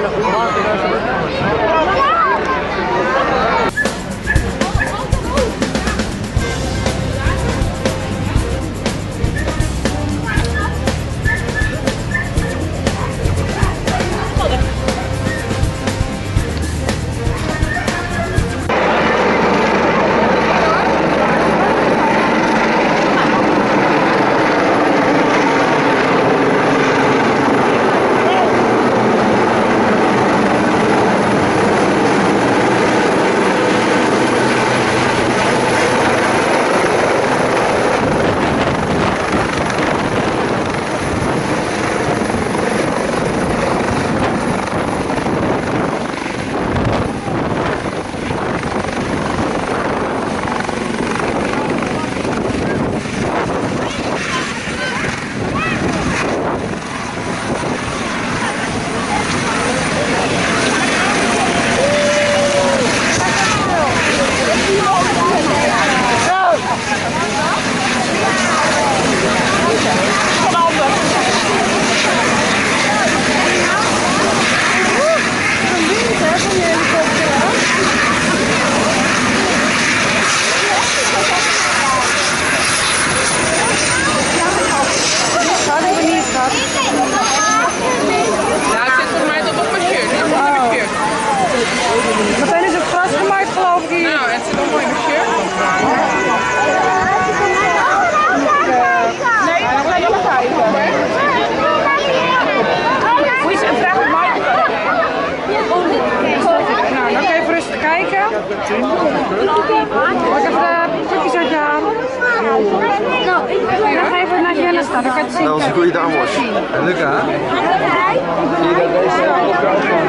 Meteen is het gras gemaakt, geloof ik hier. Nou, het zit allemaal in de shirt. Nee, dat ga je nog kijken. Moet je ze een vraag op mij? Nou, nog even rustig kijken. Mag ik even de pakjes uit je halen? Nog even naar Jenna staan, dan kan je het zien. Dat was een goede dame. Luca. Zie je dat deze